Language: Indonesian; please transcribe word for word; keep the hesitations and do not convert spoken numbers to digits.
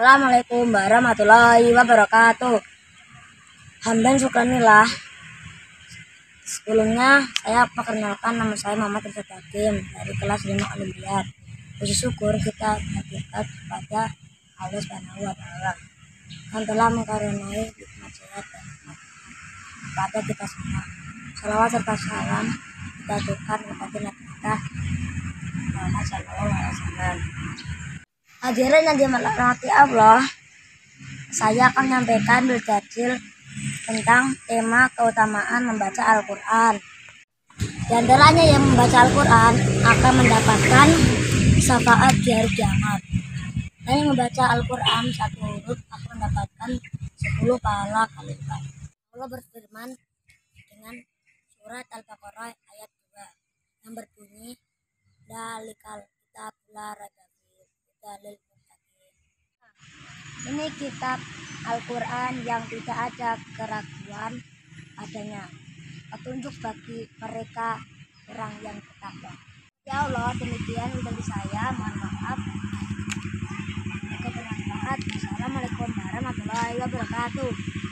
Assalamualaikum warahmatullahi wabarakatuh. Hamdan syukranillah. Sebelumnya saya perkenalkan, nama saya Muhammad Rizal Hakim dari kelas lima Olimpiad. Puji syukur kita hadirkan kepada Allah Subhanahu wa taala yang telah mengkaruniai hikmat sehat dan hikmat kepada kita semua. Salawat serta salam kita aturkan kepada Nabi kita Muhammad Shallallahu Alaihi Wasallam. Hadirin yang dirahmati Allah, saya akan menyampaikan berdalil tentang tema keutamaan membaca Al-Quran. Di antaranya yang membaca Al-Quran akan mendapatkan syafaat di hari kiamat. Dan yang membaca Al-Quran satu huruf akan mendapatkan sepuluh pahala kali lipat. Allah berfirman dengan surat Al-Baqarah ayat dua yang berbunyi, Dalikal kitab la raiba fihi hudal lil muttaqin. Ini kitab Al-Quran yang tidak ada keraguan adanya, petunjuk bagi mereka orang yang bertakwa. Ya Allah, demikian dari saya, mohon maaf. Assalamualaikum warahmatullahi wabarakatuh.